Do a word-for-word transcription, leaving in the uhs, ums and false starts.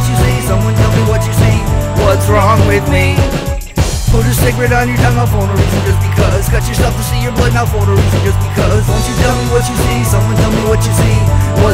what you see. Someone tell me what you see. What's wrong with me? Put a cigarette on your tongue, I'll phone a reason just because. Cut yourself to see your blood, now phone a reason just because. Won't you tell me what you see? Someone tell me what you see. What's